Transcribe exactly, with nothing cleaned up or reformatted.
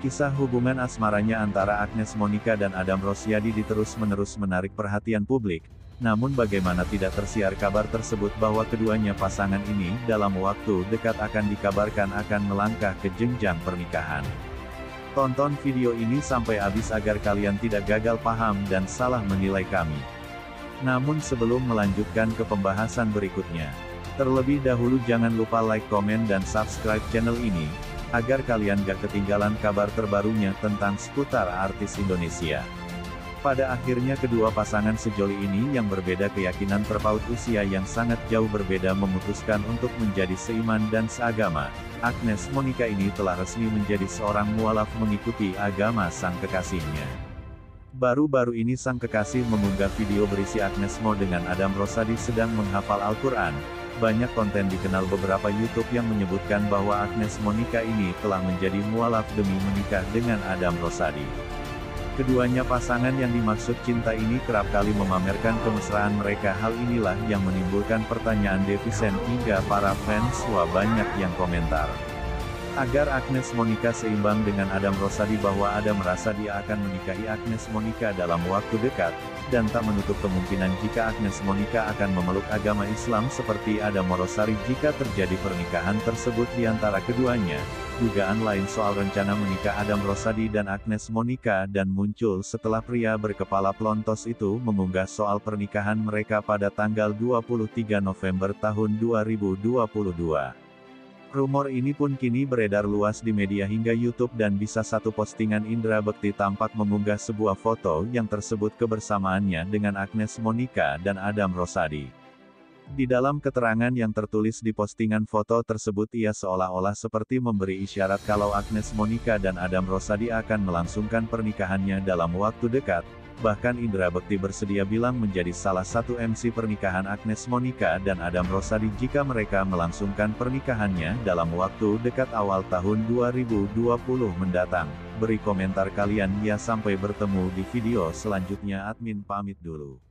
Kisah hubungan asmaranya antara Agnes Monica dan Adam Rossyadi terus-menerus menarik perhatian publik, namun bagaimana tidak tersiar kabar tersebut bahwa keduanya pasangan ini dalam waktu dekat akan dikabarkan akan melangkah ke jenjang pernikahan. Tonton video ini sampai habis agar kalian tidak gagal paham dan salah menilai kami. Namun sebelum melanjutkan ke pembahasan berikutnya, terlebih dahulu jangan lupa like, komen dan subscribe channel ini, agar kalian gak ketinggalan kabar terbarunya tentang seputar artis Indonesia. Pada akhirnya kedua pasangan sejoli ini yang berbeda keyakinan terpaut usia yang sangat jauh berbeda memutuskan untuk menjadi seiman dan seagama. Agnes Monica ini telah resmi menjadi seorang mualaf mengikuti agama sang kekasihnya. Baru-baru ini sang kekasih mengunggah video berisi Agnes Mo dengan Adam Rossyadi sedang menghafal Al-Quran. Banyak konten dikenal beberapa YouTube yang menyebutkan bahwa Agnes Monica ini telah menjadi mualaf demi menikah dengan Adam Rossyadi. Keduanya pasangan yang dimaksud cinta ini kerap kali memamerkan kemesraan mereka. Hal inilah yang menimbulkan pertanyaan netizen hingga para fans wah banyak yang komentar. Agar Agnes Monica seimbang dengan Adam Rossyadi bahwa Adam merasa dia akan menikahi Agnes Monica dalam waktu dekat, dan tak menutup kemungkinan jika Agnes Monica akan memeluk agama Islam seperti Adam Rossyadi jika terjadi pernikahan tersebut di antara keduanya. Dugaan lain soal rencana menikah Adam Rossyadi dan Agnes Monica dan muncul setelah pria berkepala plontos itu mengunggah soal pernikahan mereka pada tanggal dua puluh tiga November tahun dua ribu dua puluh dua. Rumor ini pun kini beredar luas di media hingga YouTube dan bisa satu postingan Indra Bekti tampak mengunggah sebuah foto yang tersebut kebersamaannya dengan Agnes Monica dan Adam Rossyadi. Di dalam keterangan yang tertulis di postingan foto tersebut ia seolah-olah seperti memberi isyarat kalau Agnes Monica dan Adam Rossyadi akan melangsungkan pernikahannya dalam waktu dekat. Bahkan Indra Bekti bersedia bilang menjadi salah satu M C pernikahan Agnes Monica dan Adam Rossyadi jika mereka melangsungkan pernikahannya dalam waktu dekat awal tahun dua ribu dua puluh mendatang. Beri komentar kalian ya, sampai bertemu di video selanjutnya. Admin pamit dulu.